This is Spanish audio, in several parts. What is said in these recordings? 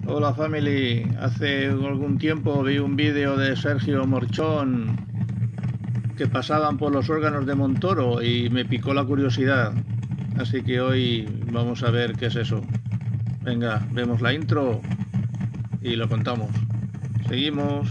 Hola family, hace algún tiempo vi un vídeo de Sergio Morchón que pasaban por los órganos de Montoro y me picó la curiosidad, así que hoy vamos a ver qué es eso. Venga, vemos la intro y lo contamos. Seguimos.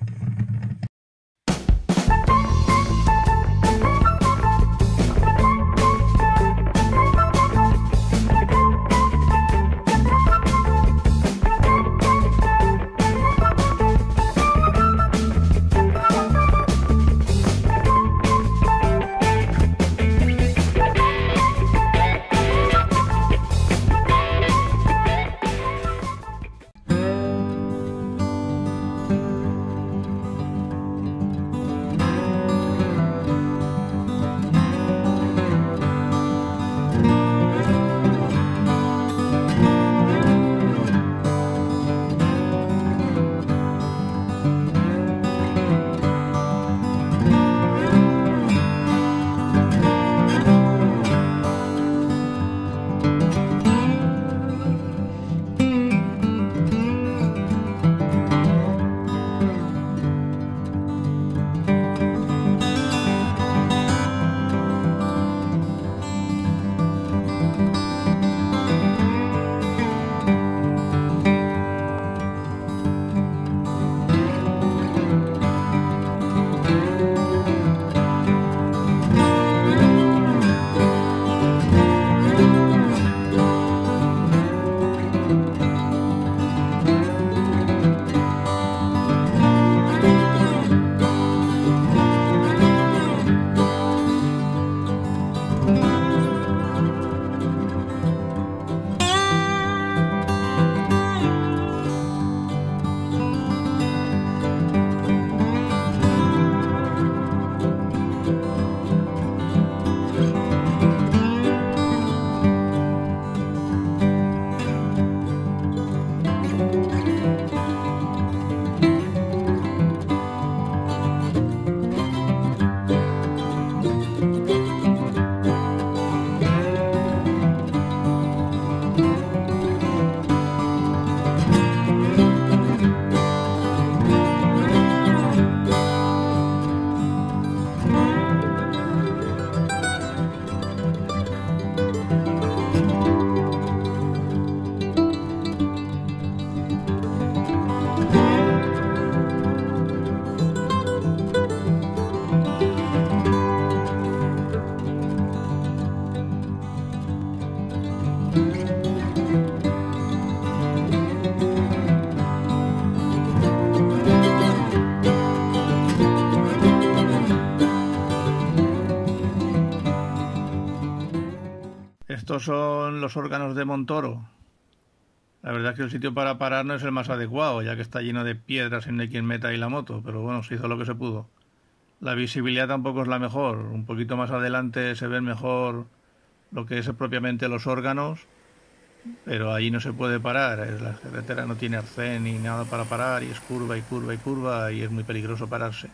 Estos son los órganos de Montoro. La verdad es que el sitio para parar no es el más adecuado, ya que está lleno de piedras y no hay quien meta ahí la moto, pero bueno, se hizo lo que se pudo. La visibilidad tampoco es la mejor, un poquito más adelante se ven mejor lo que es propiamente los órganos, pero allí no se puede parar, la carretera no tiene arcén ni nada para parar y es curva y curva y curva y es muy peligroso pararse.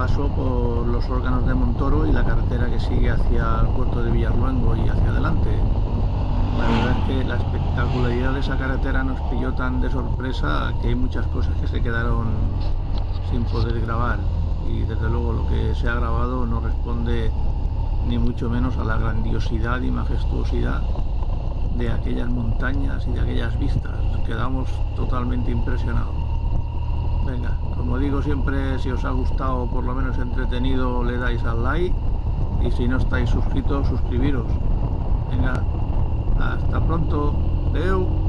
paso por los órganos de Montoro y la carretera que sigue hacia el puerto de Villarluengo y hacia adelante. La verdad es que la espectacularidad de esa carretera nos pilló tan de sorpresa que hay muchas cosas que se quedaron sin poder grabar, y desde luego lo que se ha grabado no responde ni mucho menos a la grandiosidad y majestuosidad de aquellas montañas y de aquellas vistas. Quedamos totalmente impresionados. Venga, como digo siempre, si os ha gustado o por lo menos entretenido, le dais al like, y si no estáis suscritos, suscribiros. Venga, hasta pronto. Adeu.